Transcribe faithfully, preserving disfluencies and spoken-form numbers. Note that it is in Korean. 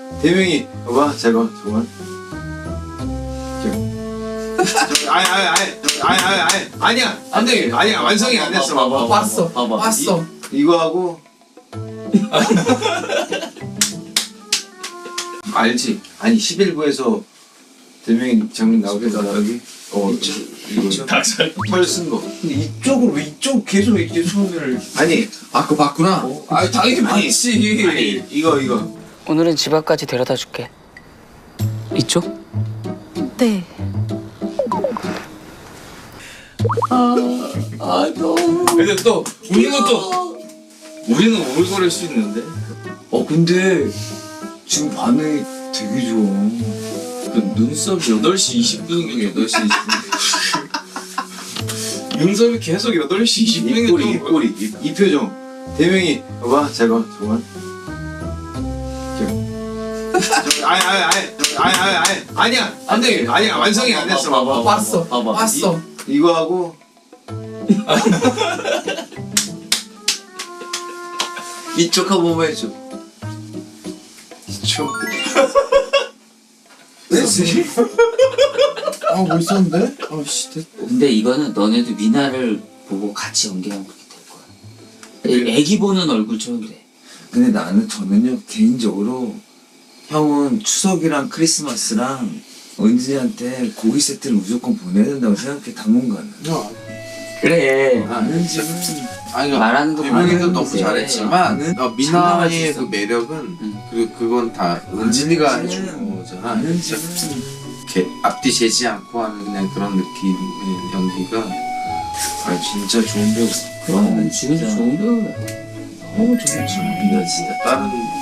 대명이 봐봐 잘 봐 정말. 아니 아니 아니 아니 아니 아니 아니야 안돼 아니야 완성이 안 됐어. 봐봐 왔어 왔어. 이거 하고 알지? 아니 십일부에서 대명이 장면 나오게 나 여기 어 이거 털 쓴 거. 근데 이쪽으로 왜 이쪽 계속 이렇게 손을. 아니 아 그거 봤구나. 어, 아 당연히 아니, 봤지. 아니 이거 이거 오늘은 집 앞까지 데려다 줄게. 이쪽? 네. 아 너무. 근데 또 우는 것도 우리는 오글거릴 수 있는데. 어 근데 지금 반응이 되게 좋아. 그 눈썹 여덟 시 이십 분인가 여덟 시 이십 분. 눈썹이 계속 여덟 시 이십 분인가. 입꼬리 입꼬리 이, 이 표정. 대명이 봐봐 잘 봐 정말. 아니 아니 아니 아니 아니 아니 아니야 안돼 아니야 완성이 안 됐어. 봐봐 왔어 왔어. 이, 이거 하고 이쪽 한 번만 해줘. 이쪽. 됐지? 아 멋있었는데? 아씨 됐. 근데 이거는 너네도 미나를 보고 같이 연기하면 그렇게 될 거야. 애기 보는 얼굴처럼 돼. 근데 나는 저는요 개인적으로 형은 추석이랑 크리스마스랑 은진이한테 고기 세트를 무조건 보내야 된다고 생각해. 당분간은. 그래. 아 은지는 아니 말하는 거 대명이도 말하는 너무 거지. 잘했지만 어, 미나의 장담할 수 있어. 그 매력은 응. 그 그건 다 은진이가 은지는- 해준 거잖아. 은지는 이렇게 앞뒤 재지 않고 하는 그냥 그런 느낌의 연기가 아 진짜 좋은 배우. 그럼 지금도 좋은 배우야. 너무 좋은 배우. 미나 진짜 다른